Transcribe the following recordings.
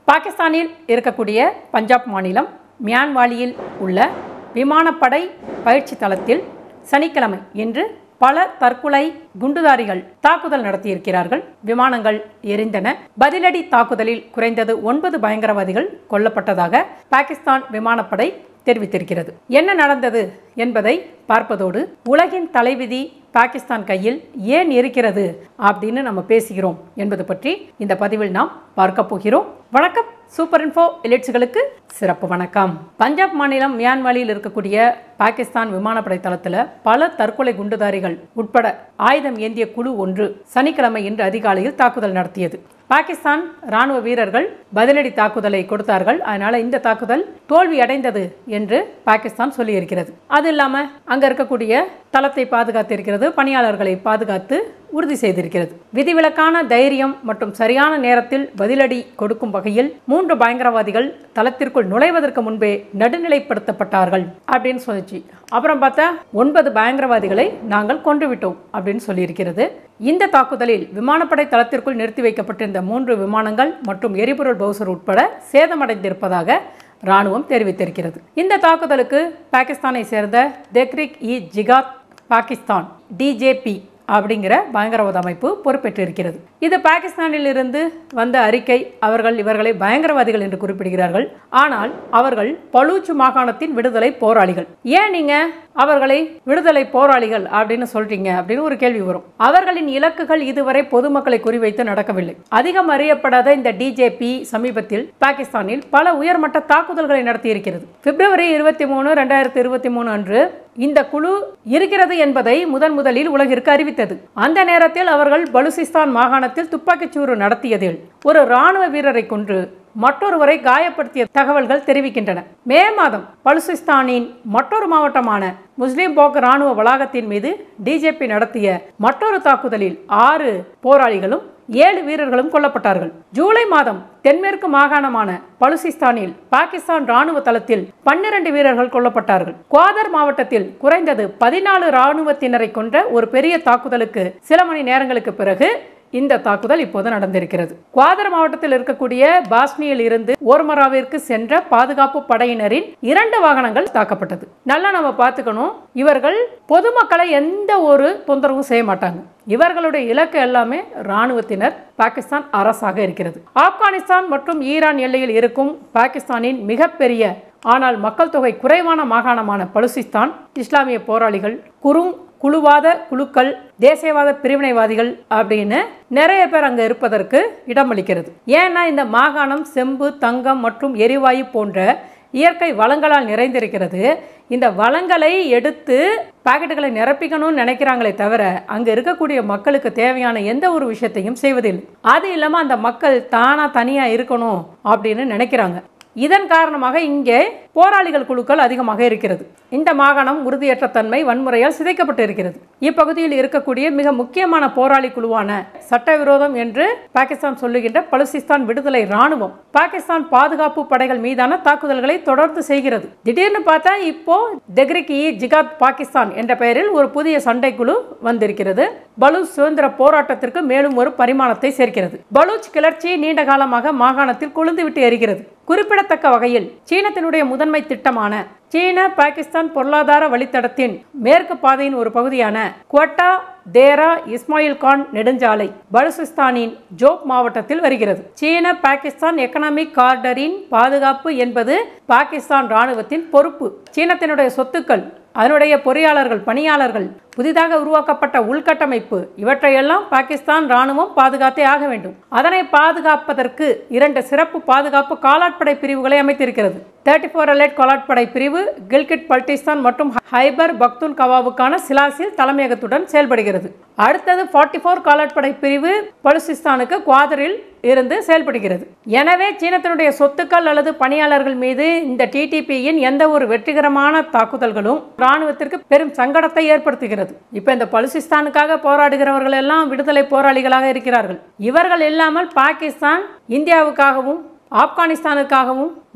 பாகிஸ்தானில் இருக்கக்கூடிய பஞ்சாப் மாநிலம் மியான்வாலியில் உள்ள விமானப்படை பயிற்சி தளத்தில் சனிக்கிழமை இன்று பல தற்கொலை குண்டுதாரிகள் தாக்குதல் நடத்தியிருக்கிறார்கள். விமானங்கள் எரிந்தன. பதிலடி தாக்குதலில் குறைந்தது 9 பயங்கரவாதிகள் கொல்லப்பட்டதாக பாகிஸ்தான் விமானப்படை தெரிவித்திருக்கிறது. என்ன நடந்தது என்பதை பார்ப்பதோடு உலகின் தலைவிதி பாகிஸ்தான் கையில் ஏன் இருக்கிறது அப்படின்னு நம்ம பேசுகிறோம் என்பது பற்றி இந்த பதிவில் நாம் பார்க்க போகிறோம். வணக்கம், சூப்பர் இன்ஃபோ எலிட்ஸ்களுக்கு சிறப்பு வணக்கம். பஞ்சாப் மாநிலம் மியான்வாலியில் இருக்கக்கூடிய பாகிஸ்தான் விமானப்படை தளத்தில் பல தற்கொலை குண்டுதாரிகள் உட்பட ஆயுதம் ஏந்திய குழு ஒன்று சனிக்கிழமை இன்று அதிகாலையில் தாக்குதல் நடத்தியது. பாகிஸ்தான் ராணுவ வீரர்கள் பதிலடி தாக்குதலை கொடுத்தார்கள். அதனால இந்த தாக்குதல் தோல்வி அடைந்தது என்று பாகிஸ்தான் சொல்லியிருக்கிறது. அது இல்லாம அங்க இருக்கக்கூடிய தளத்தை பாதுகாத்திருக்கிறது, பணியாளர்களை பாதுகாத்து உறுதி செய்திருக்கிறது. விதிவிலக்கான தைரியம் மற்றும் சரியான நேரத்தில் பதிலடி கொடுக்கும் வகையில் 3 பயங்கரவாதிகள் தளத்திற்குள் நுழைவதற்கு முன்பே நடுநிலைப்படுத்தப்பட்டார்கள் அப்படின்னு சொல்லிச்சு. அப்புறம் பார்த்தா 9 பயங்கரவாதிகளை நாங்கள் கொன்றுவிட்டோம் அப்படின்னு சொல்லியிருக்கிறது. இந்த தாக்குதலில் விமானப்படை தளத்திற்குள் நிறுத்தி வைக்கப்பட்டிருந்த 3 விமானங்கள் மற்றும் எரிபொருள் பவுசர் உட்பட சேதமடைந்திருப்பதாக ராணுவம் தெரிவித்திருக்கிறது. இந்த தாக்குதலுக்கு பாகிஸ்தானை சேர்ந்த தெஹ்ரீக்-இ-ஜிகாத் பாகிஸ்தான் DJP அப்படிங்கிற பயங்கரவாத அமைப்பு பொறுப்பேற்றிருக்கிறது. இது பாகிஸ்தானில் இருந்து வந்த அறிக்கை. அவர்கள் இவர்களை பயங்கரவாதிகள் என்று குறிப்பிடுகிறார்கள். ஆனால் அவர்கள் பலூச் மாகாணத்தின் விடுதலை போராளிகள். ஏன் நீங்க அவர்களை விடுதலை போராளிகள் அப்படின்னு சொல்றீங்க அப்படின்னு ஒரு கேள்வி வரும். அவர்களின் இலக்குகள் இதுவரை பொதுமக்களை குறிவைத்து நடக்கவில்லை. அதிகம் அறியப்படாத இந்த DJP சமீபத்தில் பாகிஸ்தானில் பல உயர்மட்ட தாக்குதல்களை நடத்தியிருக்கிறது. பிப்ரவரி 23, 2023 அன்று இந்த குழு இருக்கிறது என்பதை முதலில் உலகிற்கு அறிவித்தது. அந்த நேரத்தில் அவர்கள் பலுசிஸ்தான் மாகாணத்தில் துப்பாக்கிச்சூடு நடத்தியதில் ஒரு ராணுவ வீரரை கொன்று மற்றொருவரை காயப்படுத்திய தகவல்கள் தெரிவிக்கின்றன. மே மாதம் பலுசிஸ்தானின் மற்றொரு மாவட்டமான முஸ்லிம் போக் ராணுவ வளாகத்தின் மீது DJP நடத்திய மற்றொரு தாக்குதலில் 6 போராளிகளும் 7 வீரர்களும் கொல்லப்பட்டார்கள். ஜூலை மாதம் தென்மேற்கு மாகாணமான பலுசிஸ்தானில் பாகிஸ்தான் ராணுவ தளத்தில் 12 வீரர்கள் கொல்லப்பட்டார்கள். குவாதர் மாவட்டத்தில் குறைந்தது 14 ராணுவத்தினரை கொன்ற ஒரு பெரிய தாக்குதலுக்கு சில மணி நேரங்களுக்கு பிறகு இந்த தாக்குதல் இப்போது நடந்திருக்கிறது. குவாதர் மாவட்டத்தில் இருக்கக்கூடிய பாஸ்னியில் இருந்து ஓர்மராவிற்கு சென்ற பாதுகாப்பு படையினரின் 2 வாகனங்கள் தாக்கப்பட்டது. நல்லா நம்ம பார்த்துக்கணும். இவர்கள் பொதுமக்களை எந்த ஒரு தொந்தரவும் செய்ய மாட்டாங்க. இவர்களுடைய இலக்கு எல்லாமே ராணுவத்தினர், பாகிஸ்தான் அரசாக இருக்கிறது. ஆப்கானிஸ்தான் மற்றும் ஈரான் எல்லையில் இருக்கும் பாகிஸ்தானின் மிகப்பெரிய ஆனால் மக்கள் தொகை குறைவான மாகாணமான பலுசிஸ்தான் இஸ்லாமிய போராளிகள், குழுவாத குழுக்கள், தேசியவாத பிரிவினைவாதிகள் அப்படின்னு நிறைய பேர் அங்க இருப்பதற்கு இடமளிக்கிறது. ஏன்னா இந்த மாகாணம் செம்பு, தங்கம் மற்றும் எரிவாயு போன்ற இயற்கை வளங்களால் நிறைந்திருக்கிறது. இந்த வளங்களை எடுத்து பாக்கெட்டுகளை நிரப்பிக்கணும்னு நினைக்கிறாங்களே தவிர அங்க இருக்கக்கூடிய மக்களுக்கு தேவையான எந்த ஒரு விஷயத்தையும் செய்வதில்லை. அது இல்லாம அந்த மக்கள் தானா தனியா இருக்கணும் அப்படின்னு நினைக்கிறாங்க. இதன் காரணமாக இங்கே போராளிகள் குழுக்கள் அதிகமாக இருக்கிறது. இந்த மாகாணம் உறுதியற்ற தன்மை, வன்முறையால் சிதைக்கப்பட்டு இருக்கிறது. இப்பகுதியில் இருக்கக்கூடிய மிக முக்கியமான போராளி குழுவான சட்டவிரோதம் என்று பாகிஸ்தான் சொல்லுகின்ற பலுசிஸ்தான் விடுதலை ராணுவம் பாகிஸ்தான் பாதுகாப்பு படைகள் மீதான தாக்குதல்களை தொடர்ந்து செய்கிறது. திடீர்னு பார்த்தா இப்போ தெஹ்ரீக்-இ-ஜிகாத் பாகிஸ்தான் என்ற பெயரில் ஒரு புதிய சண்டை குழு வந்திருக்கிறது. பலூச் சுதந்திர போராட்டத்திற்கு மேலும் ஒரு பரிமாணத்தை சேர்க்கிறது. பலூச் கிளர்ச்சி நீண்ட காலமாக மாகாணத்தில் கொழுந்துவிட்டு எரிகிறது. குறிப்பிடத்தக்க வகையில் சீனத்தினுடைய முதன்மை திட்டமான சீன பாகிஸ்தான் பொருளாதார வழித்தடத்தின் மேற்கு பாதையின் ஒரு பகுதியான குவட்டா தேரா இஸ்மாயில் கான் நெடுஞ்சாலை பலுசிஸ்தானின் ஜோப் மாவட்டத்தில் வருகிறது. சீன பாகிஸ்தான் எக்கனாமிக் காரிடரின் பாதுகாப்பு என்பது பாகிஸ்தான் ராணுவத்தின் பொறுப்பு. சீனத்தினுடைய சொத்துக்கள், அதனுடைய பொறியாளர்கள், பணியாளர்கள், புதிதாக உருவாக்கப்பட்ட உள்கட்டமைப்பு இவற்றையெல்லாம் பாகிஸ்தான் ராணுவம் பாதுகாத்தே ஆக வேண்டும். அதனை பாதுகாப்பதற்கு 2 சிறப்பு பாதுகாப்பு காலாட்படை பிரிவுகளை அமைத்திருக்கிறது. 34 அலைட் காலாட்படை பிரிவு கில்கிட் பல்டிஸ்தான் மற்றும் ஹைபர் பக்துன்கவாவுக்கான சிலாசில் தலைமையகத்துடன் செயல்படுகிறது. அடுத்தது 44 காலாட்படை பிரிவு பலுசிஸ்தானுக்கு குவாதரில் இருந்து செயல்படுகிறது. எனவே சீனத்தினுடைய சொத்துக்கள் அல்லது பணியாளர்கள் மீது இந்த TTP-யின் எந்த ஒரு வெற்றிகரமான தாக்குதல்களும் ராணுவத்திற்கு பெரும் சங்கடத்தை ஏற்படுத்துகிறது. இப்ப இந்த பலுசிஸ்தானுக்காக போராடுகிறவர்கள் எல்லாம் விடுதலை போராளிகளாக இருக்கிறார்கள். இவர்கள் இல்லாமல் பாகிஸ்தான் இந்தியாவுக்காகவும் ஆப்கானிஸ்தானுக்காகவும்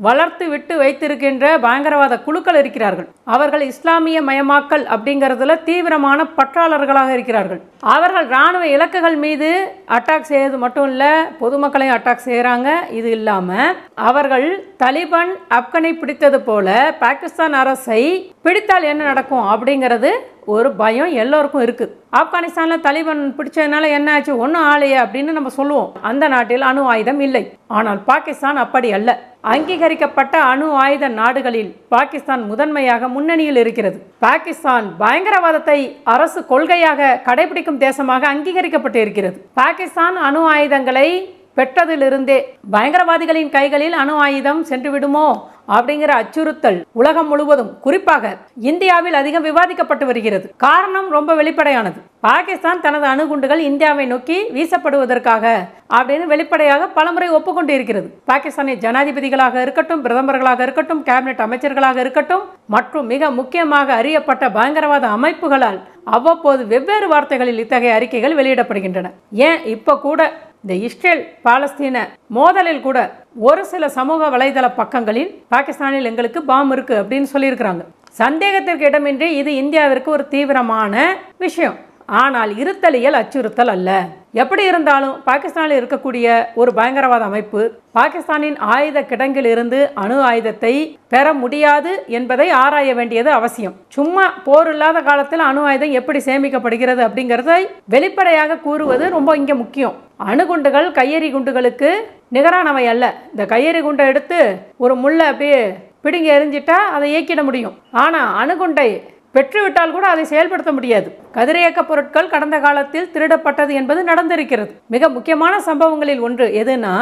வளர்த்து விட்டு வைத்திருக்கின்ற பயங்கரவாத குழுக்கள் இருக்கிறார்கள். அவர்கள் இஸ்லாமிய மயமாக்கல் அப்படிங்கிறதுல தீவிரமான பற்றாளர்களாக இருக்கிறார்கள். அவர்கள் இராணுவ இலக்குகள் மீது அட்டாக் செய்வது மட்டும் இல்ல, பொதுமக்களையும் அட்டாக் செய்கிறாங்க. இது இல்லாம அவர்கள் தலிபான் ஆப்கானை பிடித்தது போல பாகிஸ்தான் அரசை பிடித்தால் என்ன நடக்கும் அப்படிங்கிறது ஒரு பயம் எல்லோருக்கும் இருக்கு. ஆப்கானிஸ்தான்ல தலிபான் பிடிச்சதுனால என்ன ஆச்சு, ஒன்னும் ஆலையே அப்படின்னு நம்ம சொல்லுவோம். அந்த நாட்டில் அணு ஆயுதம் இல்லை. ஆனால் பாகிஸ்தான் அப்படி அல்ல. அங்கீகரிக்கப்பட்ட அணு ஆயுத நாடுகளில் பாகிஸ்தான் முதன்மையாக முன்னணியில் இருக்கிறது. பாகிஸ்தான் பயங்கரவாதத்தை அரசு கொள்கையாக கடைபிடிக்கும் தேசமாக அங்கீகரிக்கப்பட்டு இருக்கிறது. பாகிஸ்தான் அணு ஆயுதங்களை பெற்றதிலிருந்தே பயங்கரவாதிகளின் கைகளில் அணு ஆயுதம் சென்று விடுமோ அப்படிங்கிற அச்சுறுத்தல் உலகம் முழுவதும், குறிப்பாக இந்தியாவில் அதிகம் விவாதிக்கப்பட்டு வருகிறது. காரணம் ரொம்ப வெளிப்படையானது. பாகிஸ்தான் தனது அணுகுண்டுகள் இந்தியாவை நோக்கி வீசப்படுவதற்காக அப்படின்னு வெளிப்படையாக பலமுறை ஒப்புக்கொண்டு இருக்கிறது. பாகிஸ்தானின் ஜனாதிபதிகளாக இருக்கட்டும், பிரதமர்களாக இருக்கட்டும், கேபினெட் அமைச்சர்களாக இருக்கட்டும், மற்றும் மிக முக்கியமாக அறியப்பட்ட பயங்கரவாத அமைப்புகளால் அவ்வப்போது வெவ்வேறு வார்த்தைகளில் இத்தகைய அறிக்கைகள் வெளியிடப்படுகின்றன. ஏன் இப்ப கூட இந்த இஸ்ரேல் பாலஸ்தீன மோதலில் கூட ஒரு சில சமூக வலைதள பக்கங்களில் பாகிஸ்தானில் எங்களுக்கு பாம் இருக்கு அப்படின்னு சொல்லியிருக்கிறாங்க. சந்தேகத்திற்கு இடமின்றி இது இந்தியாவிற்கு ஒரு தீவிரமான விஷயம். ஆனால் இருத்தலியல் அச்சுறுத்தல் அல்ல. எப்படி இருந்தாலும் பாகிஸ்தானில் இருக்கக்கூடிய ஒரு பயங்கரவாத அமைப்பு பாகிஸ்தானின் ஆயுத கிடங்கில் இருந்து அணு ஆயுதத்தை பெற முடியாது என்பதை ஆராய வேண்டியது அவசியம். சும்மா போர் இல்லாத காலத்தில் அணு ஆயுதம் எப்படி சேமிக்கப்படுகிறது அப்படிங்கிறதை வெளிப்படையாக கூறுவது ரொம்ப இங்கே முக்கியம். அணுகுண்டுகள் கையெறி குண்டுகளுக்கு நிகரானவை அல்ல. இந்த கையெறி குண்டை எடுத்து ஒரு முள்ளை அப்படியே பிடுங்கி எரிஞ்சிட்டா அதை இயக்கிட முடியும். ஆனால் அணுகுண்டை பெற்றுவிட்டால் கூட அதை செயல்படுத்த முடியாது. கதிரியக்க பொருட்கள் கடந்த காலத்தில் திருடப்பட்டது என்பது நடந்திருக்கிறது. மிக முக்கியமான சம்பவங்களில் ஒன்று எதுனா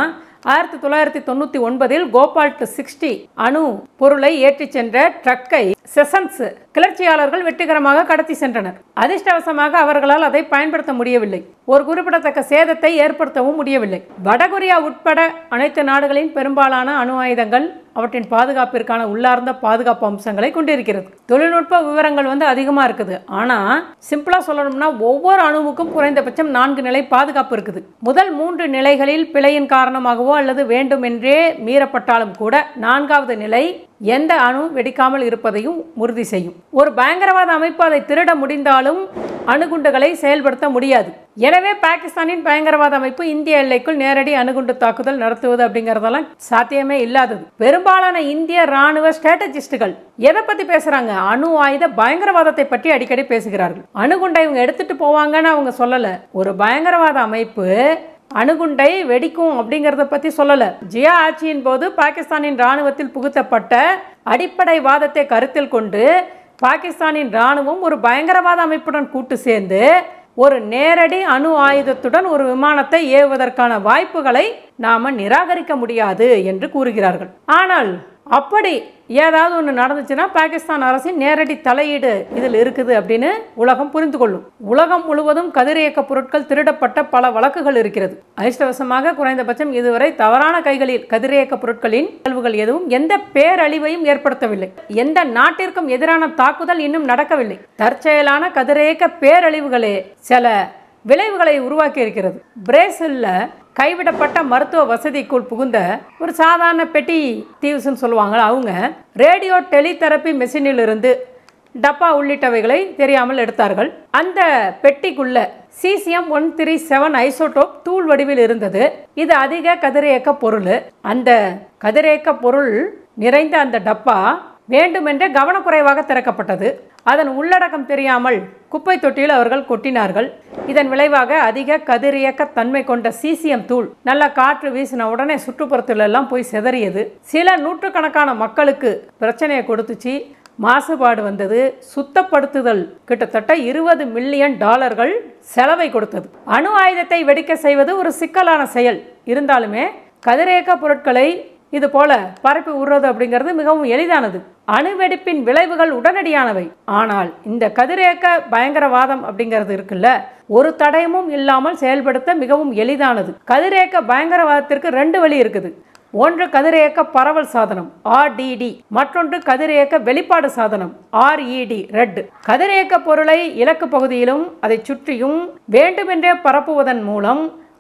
1999 கோபால்ட் 60 அணு பொருளை ஏற்றி சென்ற ட்ரக்கை செஷன்ஸ் கிளர்ச்சியாளர்கள் வெற்றிகரமாக கடத்தி சென்றனர். அதிர்ஷ்டவசமாக அவர்களால் அதை பயன்படுத்த முடியவில்லை. ஒரு குறிப்பிடத்தக்க சேதத்தை ஏற்படுத்தவும் முடியவில்லை. வடகொரியா உட்பட அனைத்து நாடுகளின் பெரும்பாலான அணு ஆயுதங்கள் அவற்றின் பாதுகாப்பிற்கான உள்ளார்ந்த பாதுகாப்பு அம்சங்களை கொண்டிருக்கிறது. தொழில்நுட்ப விவரங்கள் அதிகமா இருக்குது. ஆனா சிம்பிளா சொல்லணும்னா ஒவ்வொரு அணுவுக்கும் குறைந்தபட்சம் 4 நிலை பாதுகாப்பு இருக்குது. முதல் 3 நிலைகளில் பிழையின் காரணமாகவோ அல்லது வேண்டுமென்றே மீறப்பட்டாலும் கூட 4வது நிலை எந்த அணு வெடிக்காமல் இருப்பதையும் உறுதி செய்யும். ஒரு பயங்கரவாத அமைப்பு அதை திருட முடிந்தாலும் அணுகுண்டுகளை செயல்படுத்த முடியாது. எனவே பாகிஸ்தானின் பயங்கரவாத அமைப்பு இந்திய எல்லைக்குள் நேரடி அணுகுண்டு தாக்குதல் நடத்துவது அப்படிங்கறதெல்லாம் சாத்தியமே இல்லாதது. பெரும்பாலான இந்திய ராணுவ ஸ்ட்ராட்டஜிஸ்டுகள் எதை பத்தி பேசுறாங்க? அணு ஆயுத பயங்கரவாதத்தை பற்றி அடிக்கடி பேசுகிறார்கள். அணுகுண்டை இவங்க எடுத்துட்டு போவாங்கன்னு அவங்க சொல்லல. ஒரு பயங்கரவாத அமைப்பு அணுகுண்டை வெடிக்கும் அப்படிங்கறத பத்தி சொல்லல. ஜியா ஆட்சியின் போது பாகிஸ்தானின் ராணுவத்தில் புகுத்தப்பட்ட அடிப்படை வாதத்தை கருத்தில் கொண்டு பாகிஸ்தானின் ராணுவம் ஒரு பயங்கரவாத அமைப்புடன் கூட்டு சேர்ந்து ஒரு நேரடி அணு ஆயுதத்துடன் ஒரு விமானத்தை ஏவுவதற்கான வாய்ப்புகளை நாம நிராகரிக்க முடியாது என்று கூறுகிறார்கள். ஆனால் அப்படி ஏதாவது ஒன்று நடந்துச்சுன்னா பாகிஸ்தான் அரசின் நேரடி தலையீடு இதில் இருக்குது அப்படின்னு உலகம் புரிந்து கொள்ளும். உலகம் முழுவதும் கதிரியக்க பொருட்கள் திருடப்பட்ட பல வழக்குகள் இருக்கிறது. அதிர்ஷ்டவசமாக குறைந்தபட்சம் இதுவரை தவறான கைகளில் கதிரியக்க பொருட்களின் நிகழ்வுகள் எதுவும் எந்த பேரழிவையும் ஏற்படுத்தவில்லை. எந்த நாட்டிற்கும் எதிரான தாக்குதல் இன்னும் நடக்கவில்லை. தற்செயலான கதிரியக்க பேரழிவுகளே சில விளைவுகளை உருவாக்கி இருக்கிறது. பிரேசில்ல கைவிடப்பட்ட மருத்துவ வசதிக்குள் புகுந்த ஒரு சாதாரண பெட்டி தீவ்ஸ்ன்னு சொல்லுவாங்க. அவங்க ரேடியோ டெலிதெரப்பி மெஷினில் இருந்து டப்பா உள்ளிட்டவைகளை தெரியாமல் எடுத்தார்கள். அந்த பெட்டிக்குள்ள cesium-137 ஐசோடோப் தூள் வடிவில் இருந்தது. இது அதிக கதிரியக்க பொருள். அந்த கதிரியக்க பொருள் நிறைந்த அந்த டப்பா வேண்டுமென்றே கவனக்குறைவாக திறக்கப்பட்டது. அதன் உள்ளடக்கம் தெரியாமல் குப்பை தொட்டியில் அவர்கள் கொட்டினார்கள். இதன் விளைவாக அதிக கதிரியக்க தன்மை கொண்ட சீசியம் தூள் நல்ல காற்று வீசின உடனே சுற்றுப்புறத்தில் எல்லாம் போய் சிதறியது. சில நூற்றுக்கணக்கான மக்களுக்கு பிரச்சனையை கொடுத்துச்சு. மாசுபாடு வந்தது. சுத்தப்படுத்துதல் கிட்டத்தட்ட $20 மில்லியன் செலவை கொடுத்தது. அணு ஆயுதத்தை வெடிக்க செய்வது ஒரு சிக்கலான செயல். இருந்தாலுமே கதிரியக்க பொருட்களை இது போல பரப்பி விடுறது அப்படிங்கிறது மிகவும் எளிதானது. அணுவெடிப்பின் விளைவுகள் உடனடியானவை. ஆனால் இந்த கதிரியக்க பயங்கரவாதம் அப்படிங்கிறது இருக்குல்ல, ஒரு தடயமும் இல்லாமல் செயல்படுத்த மிகவும் எளிதானது. கதிரியக்க பயங்கரவாதத்திற்கு 2 வழி இருக்குது. ஒன்று கதிரியக்க பரவல் சாதனம் RDD, மற்றொன்று கதிரியக்க வெளிப்பாடு சாதனம் RED. கதிரியக்க பொருளை இலக்கு பகுதியிலும் அதை சுற்றியும் வேண்டுமென்றே பரப்புவதன் மூலம்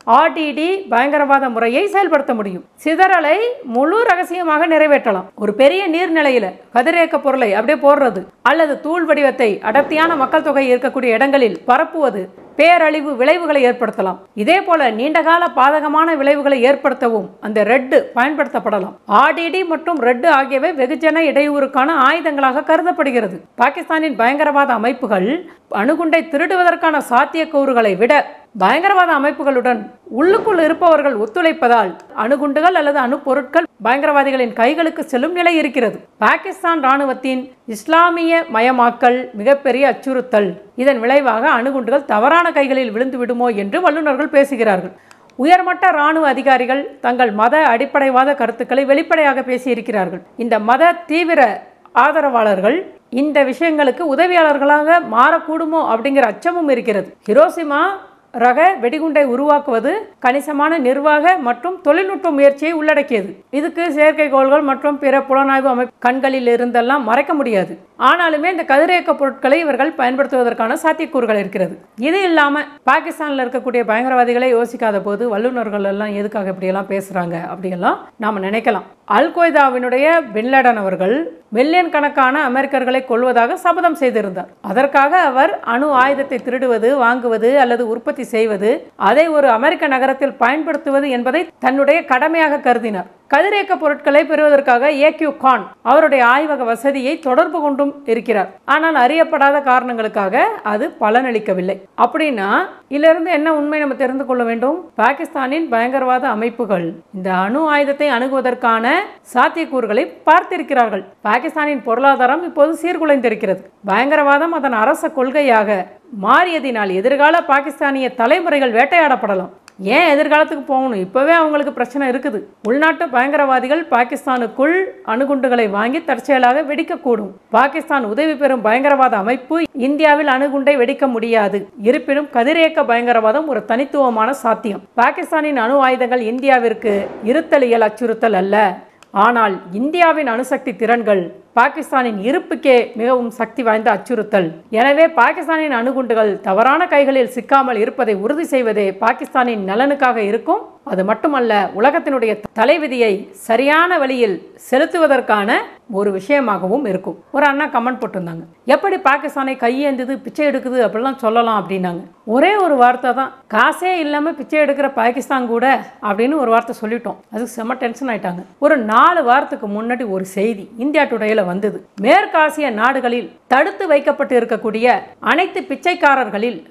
RDD பயங்கரவாத முறையை செயல்படுத்த முடியும். சிதறலை முழு ரகசியமாக நிறைவேற்றலாம். ஒரு பெரிய நீர்நிலையில கதிரியக்க பொருளை அப்படியே போடுறது அல்லது தூள் வடிவத்தை அடர்த்தியான மக்கள் தொகை இருக்கக்கூடிய இடங்களில் பரப்புவது பேரழிவு விளைவுகளை ஏற்படுத்தலாம். இதே போல நீண்டகால பாதகமான விளைவுகளை ஏற்படுத்தவும் அந்த ரெட் பயன்படுத்தப்படலாம். RDD மற்றும் ரெட் ஆகியவை வெகுஜன இடையூறுக்கான ஆயுதங்களாக கருதப்படுகிறது. பாகிஸ்தானின் பயங்கரவாத அமைப்புகள் அணுகுண்டை திருடுவதற்கான சாத்தியக்கூறுகளை விட பயங்கரவாத அமைப்புகளுடன் உள்ளுக்குள் இருப்பவர்கள் ஒத்துழைப்பதால் அணுகுண்டுகள் அல்லது அணு பொருட்கள் பயங்கரவாதிகளின் கைகளுக்கு செல்லும் நிலை இருக்கிறது. பாகிஸ்தான் ராணுவத்தின் இஸ்லாமிய மயமாக்கல் மிகப்பெரிய அச்சுறுத்தல். இதன் விளைவாக அணுகுண்டுகள் தவறான கைகளில் விழுந்து விடுமோ என்று வல்லுநர்கள் பேசுகிறார்கள். உயர்மட்ட இராணுவ அதிகாரிகள் தங்கள் மத அடிப்படைவாத கருத்துக்களை வெளிப்படையாக பேசியிருக்கிறார்கள். இந்த மத தீவிர ஆதரவாளர்கள் இந்த விஷயங்களுக்கு உதவியாளர்களாக மாறக்கூடுமோ அப்படிங்கிற அச்சமும் இருக்கிறது. ஹிரோஷிமா ரக வெடிகுண்டை உருவாக்குவது கணிசமான நிர்வாக மற்றும் தொழில்நுட்ப முயற்சியை உள்ளடக்கியது. இதுக்கு செயற்கைக்கோள்கள் மற்றும் பிற புலனாய்வு அமைப்பு கண்களில் இருந்தெல்லாம் மறைக்க முடியாது. ஆனாலுமே இந்த கதிரியக்க பொருட்களை இவர்கள் பயன்படுத்துவதற்கான சாத்தியக்கூறுகள் இருக்கிறது. இது இல்லாம பாகிஸ்தானில் இருக்கக்கூடிய பயங்கரவாதிகளை யோசிக்காத போது வல்லுநர்கள் எல்லாம் எதுக்காக இப்படியெல்லாம் பேசுறாங்க அப்படியெல்லாம் நாம நினைக்கலாம். அல் கொய்தாவினுடைய பின்லேடன் அவர்கள் மில்லியன் கணக்கான அமெரிக்கர்களை கொல்வதாக சபதம் செய்திருந்தார். அதற்காக அவர் அணு ஆயுதத்தை திருடுவது, வாங்குவது அல்லது உற்பத்தி செய்வது, அதை ஒரு அமெரிக்க நகரத்தில் பயன்படுத்துவது என்பதை தன்னுடைய கடமையாக கருதினார். கதிரியக்க பொருட்களை பெறுவதற்காக AQ கான் அவருடைய ஆய்வக வசதியை தொடர்பு கொண்டும் இருக்கிறார். ஆனால் அறியப்படாத காரணங்களுக்காக அது பலனளிக்கவில்லை. அப்படின்னா இதிலிருந்து என்ன உண்மை நம்ம தெரிந்து கொள்ள வேண்டும்? பாகிஸ்தானின் பயங்கரவாத அமைப்புகள் இந்த அணு ஆயுதத்தை அணுகுவதற்கான சாத்தியக்கூறுகளை பார்த்திருக்கிறார்கள். பாகிஸ்தானின் பொருளாதாரம் இப்போது சீர்குலைந்திருக்கிறது. பயங்கரவாதம் அதன் அரச கொள்கையாக மாறியதினால் எதிர்கால பாகிஸ்தானிய தலைமுறைகள் வேட்டையாடப்படலாம். ஏன் எதிர்காலத்துக்கு போகணும்? இப்பவே அவங்களுக்கு பிரச்சனை இருக்குது. உள்நாட்டு பயங்கரவாதிகள் பாகிஸ்தானுக்குள் அணுகுண்டுகளை வாங்கி தற்செயலாக வெடிக்கக்கூடும். பாகிஸ்தான் உதவி பெறும் பயங்கரவாத அமைப்பு இந்தியாவில் அணுகுண்டை வெடிக்க முடியாது. இருப்பினும் கதிரியக்க பயங்கரவாதம் ஒரு தனித்துவமான சாத்தியம். பாகிஸ்தானின் அணு ஆயுதங்கள் இந்தியாவிற்கு இருத்தலியல் அச்சுறுத்தல் அல்ல. ஆனால் இந்தியாவின் அணுசக்தி திறன்கள் பாகிஸ்தானின் இருப்புக்கே மிகவும் சக்தி வாய்ந்த அச்சுறுத்தல். எனவே பாகிஸ்தானின் அணுகுண்டுகள் தவறான கைகளில் சிக்காமல் இருப்பதை உறுதி செய்வதே பாகிஸ்தானின் நலனுக்காக இருக்கும். அது மட்டுமல்ல, உலகத்தினுடைய தலைவிதியை சரியான வழியில் செலுத்துவதற்கான ஒரு விஷயமாகவும் இருக்கும். ஒரு அண்ணா கமெண்ட் போட்டிருந்தாங்க, எப்படி பாகிஸ்தானை கையேந்தது பிச்சை எடுக்குது அப்படிலாம் சொல்லலாம் அப்படின்னாங்க. ஒரே ஒரு வார்த்தை தான், காசே இல்லாம பிச்சை எடுக்கிற பாகிஸ்தான் கூட அப்படின்னு ஒரு வார்த்தை சொல்லிட்டோம். அதுக்கு செம்ம டென்ஷன் ஆயிட்டாங்க. ஒரு 4 வாரத்துக்கு முன்னாடி ஒரு செய்தி இந்தியா டுடேல வந்தது. மேற்காசிய நாடுகளில் தடுத்து வைக்கப்பட்டு இருக்கக்கூடிய அனைத்து பிச்சைக்காரர்களில்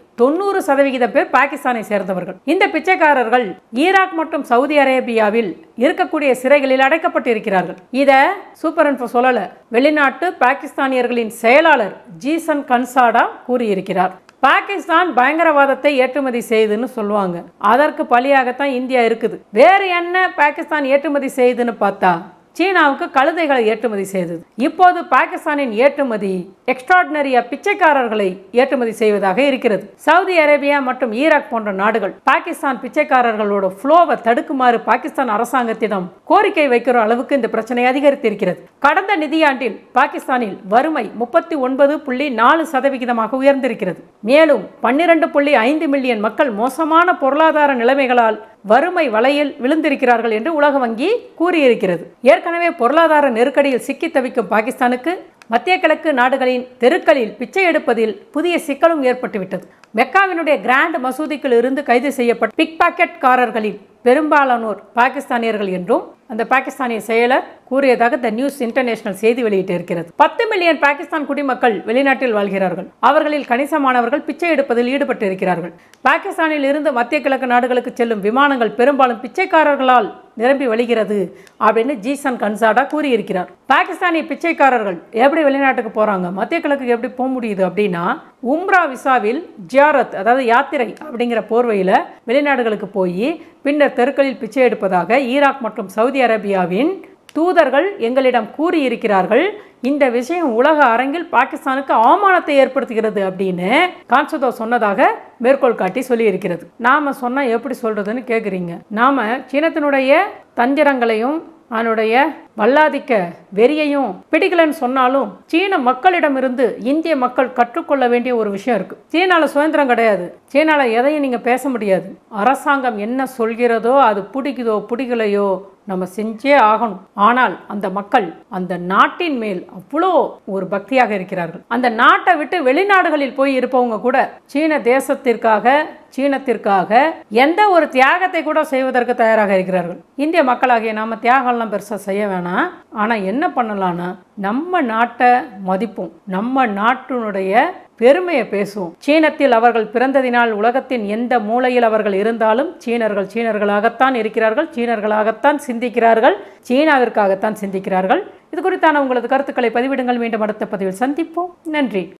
90% பேர் பாகிஸ்தானை சேர்ந்தவர்கள். இந்த பிச்சைக்காரர்கள் ஈராக் மற்றும் சவுதி அரேபியாவில் இருக்கக்கூடிய சிறைகளில் அடைக்கப்பட்டு இருக்கிறார்கள். இத சூப்பர் இன்ஃபோ சொல்லல, வெளிநாட்டு பாகிஸ்தானியர்களின் செயலாளர் ஜீசன் கன்சாடா கூறியிருக்கிறார். பாகிஸ்தான் பயங்கரவாதத்தை ஏற்றுமதி செய்யுதுன்னு சொல்லுவாங்க. அதற்கு பலியாகத்தான் இந்தியா இருக்குது. வேற என்ன பாகிஸ்தான் ஏற்றுமதி செய்யுதுன்னு பார்த்தா சீனாவுக்கு கழுதைகளை ஏற்றுமதி செய்தது. இப்போது பாகிஸ்தானின் ஏற்றுமதி எக்ஸ்ட்ராடினரியா பிச்சைக்காரர்களை ஏற்றுமதி செய்வதாக இருக்கிறது. சவுதி அரேபியா மற்றும் ஈராக் போன்ற நாடுகள் பாகிஸ்தான் பிச்சைக்காரர்களோட ஃப்ளோவை தடுக்குமாறு பாகிஸ்தான் அரசாங்கத்திடம் கோரிக்கை வைக்கிற அளவுக்கு இந்த பிரச்சனை அதிகரித்திருக்கிறது. கடந்த நிதியாண்டில் பாகிஸ்தானில் வறுமை 39.4% உயர்ந்திருக்கிறது. மேலும் 12.5 மில்லியன் மக்கள் மோசமான பொருளாதார நிலைமைகளால் வறுமை வலையில் விழுந்திருக்கிறார்கள் என்று உலக வங்கி கூறியிருக்கிறது. ஏற்கனவே பொருளாதார நெருக்கடியில் சிக்கி தவிக்கும் பாகிஸ்தானுக்கு மத்திய கிழக்கு நாடுகளின் தெருக்களில் பிச்சை எடுப்பதில் புதிய சிக்கலும் ஏற்பட்டுவிட்டது. மெக்காவினுடைய கிராண்ட் மசூதிக்குள் இருந்து கைது செய்யப்பட்ட பிக் பாக்கெட்காரர்களில் பெரும்பாலானோர் பாகிஸ்தானியர்கள் என்றும் அந்த பாகிஸ்தானிய செயலர் கூறியதாக த நியூஸ் இன்டர்நேஷனல் செய்தி வெளியிட்டு இருக்கிறது. 10 மில்லியன் பாகிஸ்தான் குடிமக்கள் வெளிநாட்டில் வாழ்கிறார்கள். அவர்களில் கணிசமானவர்கள் பிச்சை எடுப்பதில் ஈடுபட்டு இருக்கிறார்கள். பாகிஸ்தானில் இருந்து மத்திய கிழக்கு நாடுகளுக்கு செல்லும் விமானங்கள் பெரும்பாலும் பிச்சைக்காரர்களால் நிரம்பி வழிகிறது அப்படின்னு ஜீசன் கன்சாடா கூறியிருக்கிறார். பாகிஸ்தானிய பிச்சைக்காரர்கள் எப்படி வெளிநாட்டுக்கு போறாங்க, மத்திய கிழக்கு எப்படி போக முடியுது அப்படின்னா, உம்ரா விசாவில் ஜியாரத் அதாவது யாத்திரை அப்படிங்கிற போர்வையில வெளிநாடுகளுக்கு போய் பின்னர் தெருக்களில் பிச்சை எடுப்பதாக ஈராக் மற்றும் சவுதி அரேபியாவின் தூதர்கள் எங்களிடம் கூறியிருக்கிறார்கள். இந்த விஷயம் உலக அரங்கில் பாகிஸ்தானுக்கு அவமானத்தை ஏற்படுத்துகிறது அப்படின்னு கான்சுதோ சொன்னதாக மேற்கோள் காட்டி சொல்லி இருக்கிறது. நாம சொன்னா எப்படி சொல்றதுன்னு கேக்குறீங்க. நாம சீனத்தினுடைய தந்திரங்களையும் அதனுடைய வல்லாதிக்க வெறியையும் பிடிக்கலன்னு சொன்னாலும் சீன மக்களிடமிருந்து இந்திய மக்கள் கற்றுக்கொள்ள வேண்டிய ஒரு விஷயம் இருக்கு. சீனால சுதந்திரம் கிடையாது. சீனால எதையும் நீங்க பேச முடியாது. அரசாங்கம் என்ன சொல்கிறதோ அது பிடிக்குதோ பிடிக்கலையோ நம்ம செஞ்சே ஆகணும். ஆனால் அந்த மக்கள் அந்த நாட்டின் மேல் அவ்வளோ ஒரு பக்தியாக இருக்கிறார்கள். அந்த நாட்டை விட்டு வெளிநாடுகளில் போய் இருப்பவங்க கூட சீன சீனத்திற்காக எந்த ஒரு தியாகத்தை கூட செய்வதற்கு தயாராக இருக்கிறார்கள். இந்திய மக்களாகிய நாம தியாகம்லாம் பெருசாக செய்ய வேணாம். ஆனால் என்ன பண்ணலாம்னா நம்ம நாட்டை மதிப்போம், நம்ம நாட்டினுடைய பெருமையை பேசுவோம். சீனத்தில் அவர்கள் பிறந்ததினால் உலகத்தின் எந்த மூலையில் அவர்கள் இருந்தாலும் சீனர்களாகத்தான் இருக்கிறார்கள், சீனர்களாகத்தான் சிந்திக்கிறார்கள், சீனாவிற்காகத்தான் சிந்திக்கிறார்கள். இது குறித்தான உங்களது கருத்துக்களை பதிவிடுங்கள். மீண்டும் அடுத்த பதிவில் சந்திப்போம். நன்றி.